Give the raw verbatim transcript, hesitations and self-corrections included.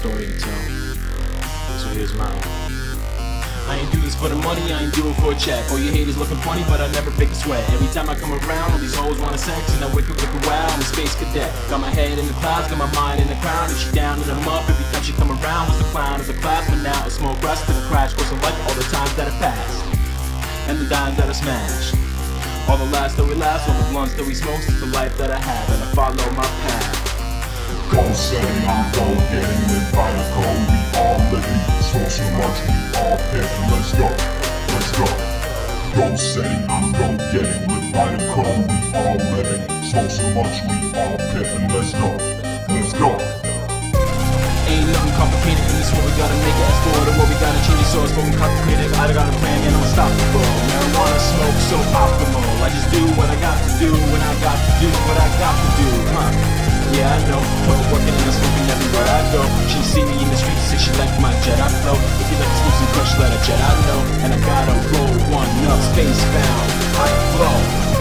story to tell. So here's mine. I ain't do this for the money, I ain't do it for a check. All you haters looking funny, but I never fake a sweat. Every time I come around, all these hoes wanna sex, and I wicked, wicked wow, I'm a space cadet. Got my head in the clouds, got my mind in the crown. If she down and I'm up, every time she come around, was the clown of the class. But now I smoke rust and a crash course of life, all the times that I passed, and the dimes that I smashed. All the laughs that we laugh, all the blunts that we smoke, it's the life that I have, and I follow my path. Go setting, I'm go getting lit by the code. We all living, smoke so much, we all hitting. Let's go, let's go. Go setting, I'm go getting lit by the code. We all living, smoke so much, we all hitting. Let's go, let's go. Ain't nothing complicated in this world, we gotta make it. As for the world, we gotta change it, so it's spoken complicated. I got a plan and I'm unstoppable. Marijuana smoke so optimal. I just do what I got to do when I got to do what I got to do, huh? Yeah, I know, but working and smoking everywhere I go. She see me in the streets, say she like my jet, I flow. If you like to smoke some crush, let her jet, I know. And I gotta roll one up, space bound, I flow.